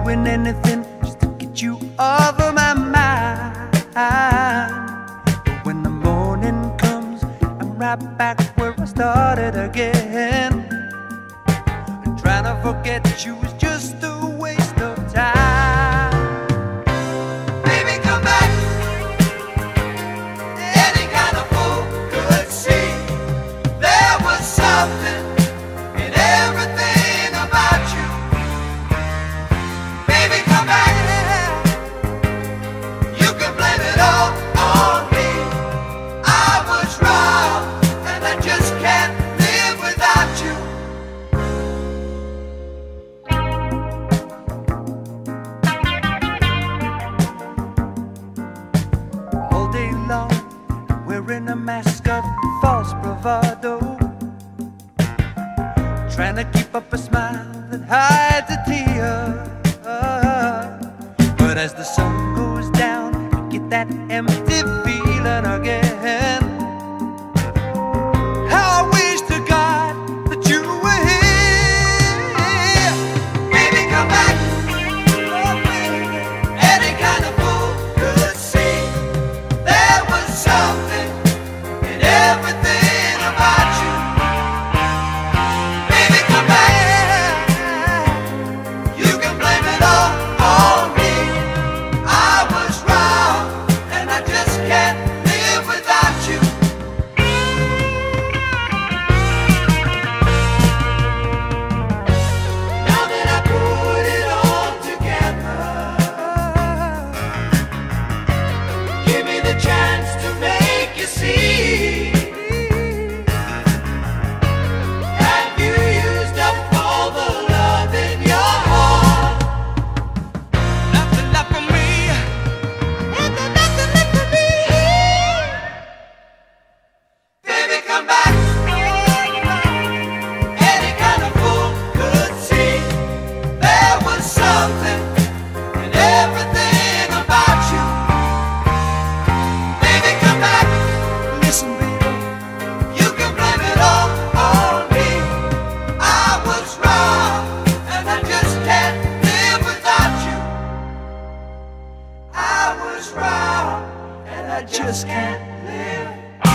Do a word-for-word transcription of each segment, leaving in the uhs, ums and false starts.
doing anything just to get you off of my mind. But when the morning comes, I'm right back where I started again. And trying to forget you is just a waste of time. Baby, come back. Any kind of fool could see there was something in everything about you. Baby, come back. You can blame it all on me. I was wrong, and I just can't live without you. All day long, wearing a mask of false bravado, trying to keep up a smile that hides a tear. But as the sun goes down, you get that empty feeling again. How I wish to God that you were here. Baby, come back. Any kind of fool could see there was something in everything about you. Baby, come back. You can blame it all on me. I was wrong, and I just can't live without you. Now that I put it all together, give me the chance to make you see. Have you used up all the love in your heart? Nothing left for me. Nothing, nothing left for me. Baby, come back. Any kind of fool could see there was something in everything about you. Baby, come back. Listen, baby, you can blame it all on me. I was wrong, and I just can't live without you. I was wrong, and I just can't live.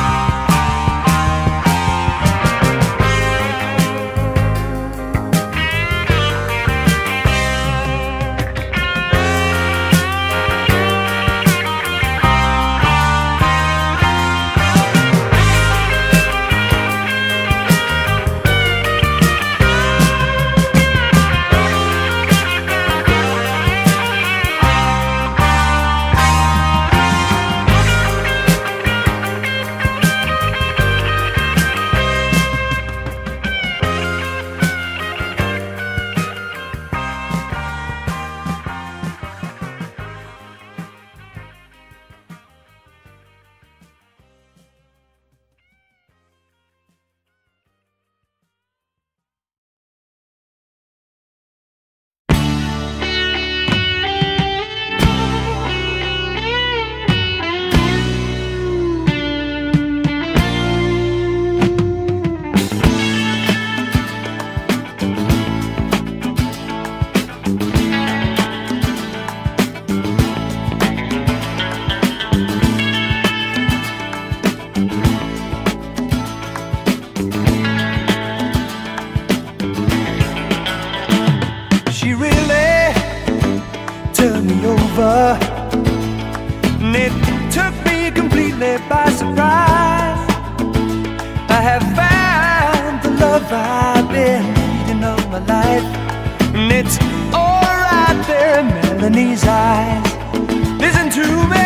She really turned me over, and it took me completely by surprise. I have found the love I've been needing all my life, and it's all right there in Melanie's eyes. Listen to me.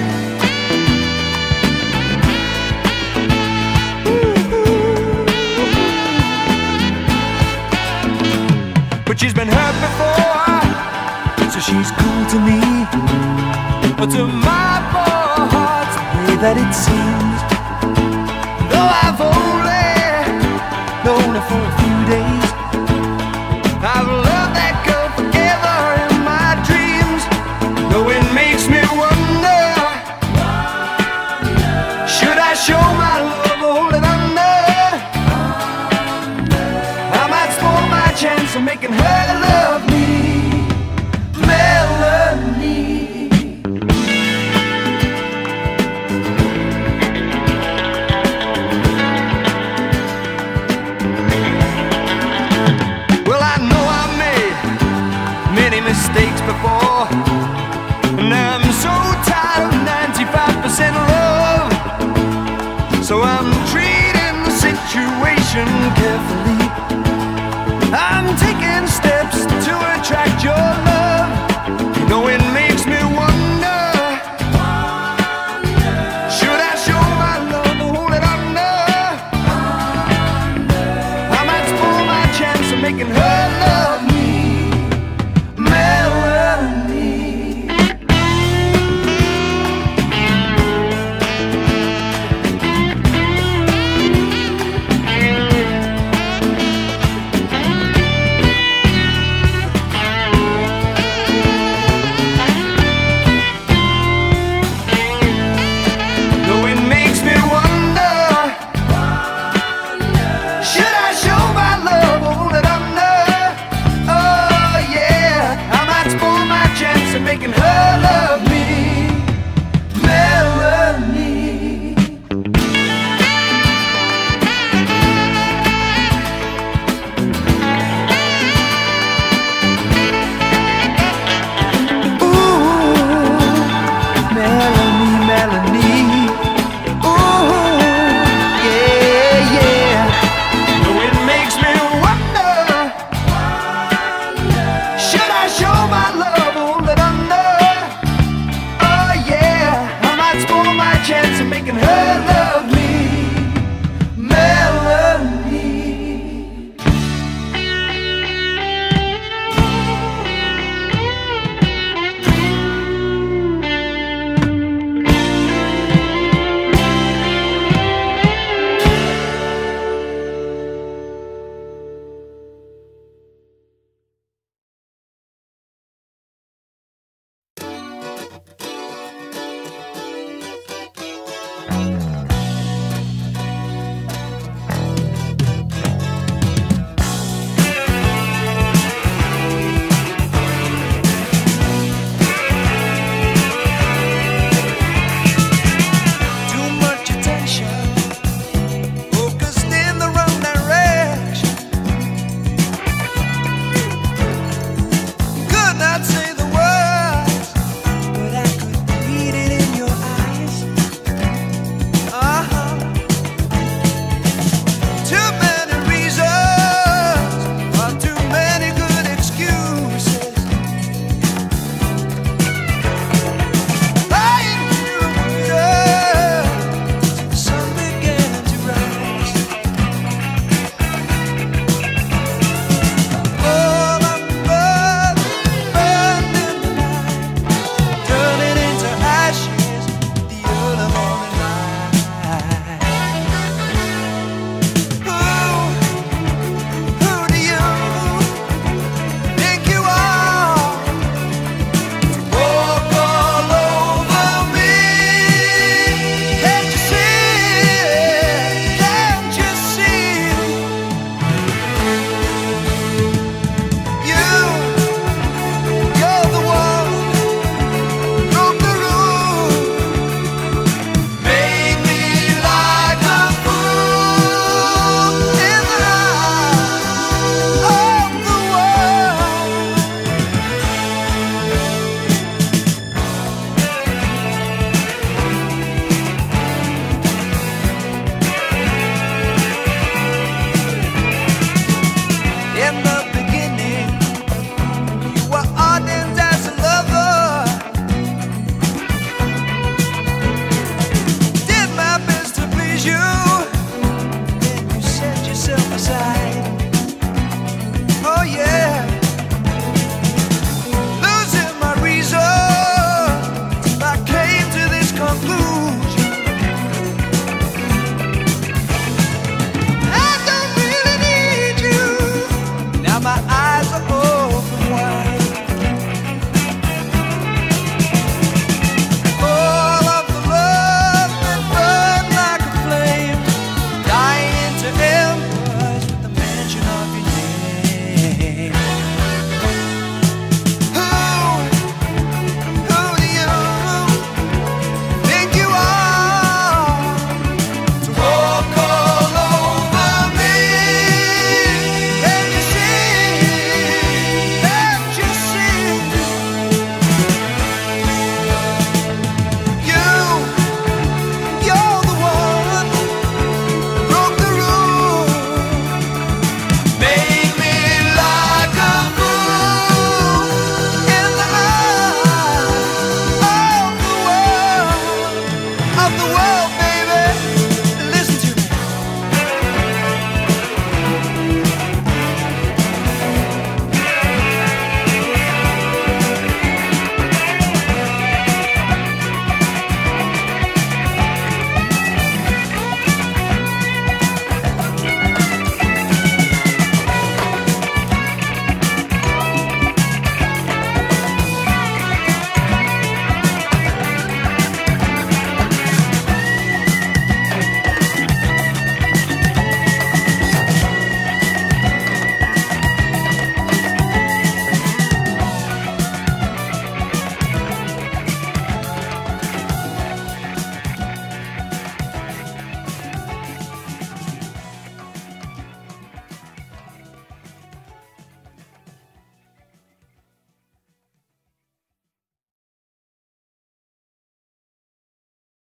But she's been hurt before, so she's cool to me. But to my poor heart's the way that it seems. Though I've only known her for a few days, I've loved that girl forever in my dreams. Though it makes me wonder, should I show my love or hold it under? I might spoil my chance of making her love me. mistakes before, and I'm so tired of ninety-five percent love. So I'm treating the situation carefully. I'm taking steps to attract your love. You know it makes me wonder, should I show my love or hold it under? I might spoil my chance of making her love me. Melanie. Making her love me, Melanie. Ooh, Melanie, Melanie. Ooh, yeah, yeah. No, it makes me wonder, should I show my love? Chance of making her love me, Melanie. Not